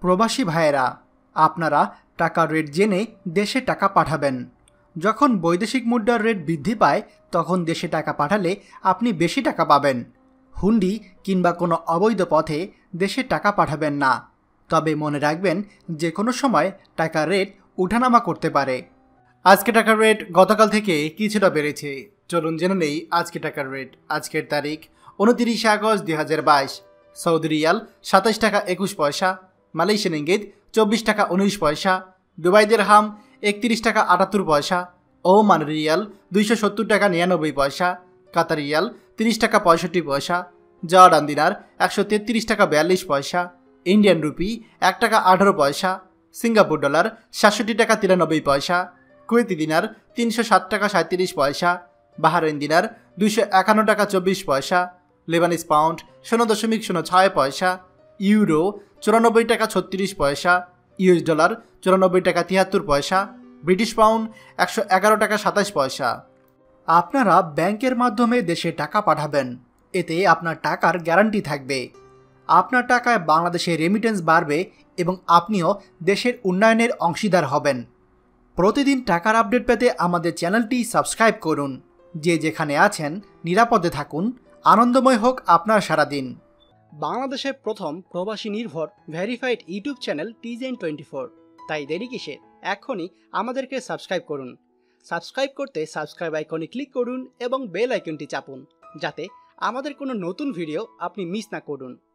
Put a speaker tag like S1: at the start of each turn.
S1: প্রবাসী ভাইয়েরা, আপনারা টাকার রেট জেনে দেশে টাকা পাঠাবেন। যখন বৈদেশিক মুদ্রার রেট বৃদ্ধি পায় তখন দেশে টাকা পাঠালে আপনি বেশি টাকা পাবেন। হুন্ডি কিংবা কোনো অবৈধ পথে দেশে টাকা পাঠাবেন না। তবে মনে রাখবেন, যে কোনো সময় টাকার রেট উঠানামা করতে পারে। আজকে টাকার রেট গতকাল থেকে কিছুটা বেড়েছে। চলুন জেনে নেই আজকে টাকার রেট। আজকের তারিখ 29 আগস্ট 2022। সৌদি রিয়াল 27 টাকা 21 পয়সা, মালয়েশিয়ান রিঙ্গিত 24 টাকা 19 পয়সা, দুবাই দিরহাম 31 টাকা 78 পয়সা, ওমান রিয়াল 270 টাকা 99 পয়সা, কাতার রিয়াল 30 টাকা 65 পয়সা, জর্ডান দিনার 133 টাকা 42 পয়সা, ইন্ডিয়ান রুপি 1 টাকা 18 পয়সা, সিঙ্গাপুর ডলার 67 টাকা 93 পয়সা, কুয়েতি দিনার 307 টাকা 37 পয়সা, বাহারাইন দিনার 251 টাকা 24 পয়সা, লেবানিজ পাউন্ড 0.06 পয়সা, ইউরো 94 টাকা 36 পয়সা, ইউএস ডলার 94 টাকা 73 পয়সা, ব্রিটিশ পাউন্ড 111 টাকা 27 পয়সা। আপনারা ব্যাংকের মাধ্যমে দেশে টাকা পাঠাবেন। এতে আপনার টাকার গ্যারান্টি থাকবে। আপনার টাকায় বাংলাদেশের রেমিটেন্স বাড়বে এবং আপনিও দেশের উন্নয়নের অংশীদার হবেন। প্রতিদিন টাকার আপডেট পেতে আমাদের চ্যানেলটি সাবস্ক্রাইব করুন। যে যেখানে আছেন নিরাপদে থাকুন। আনন্দময় হোক আপনার সারাদিন।
S2: বাংলাদেশের প্রথম প্রবাসী নির্ভর ভেরিফাইড ইউটিউব চ্যানেল TJN24। তাই দেরি কিসের? এখনই আমাদেরকে সাবস্ক্রাইব করুন। সাবস্ক্রাইব করতে সাবস্ক্রাইব আইকনে ক্লিক করুন এবং বেল আইকনটি চাপুন, যাতে আমাদের কোনো নতুন ভিডিও আপনি মিস না করুন।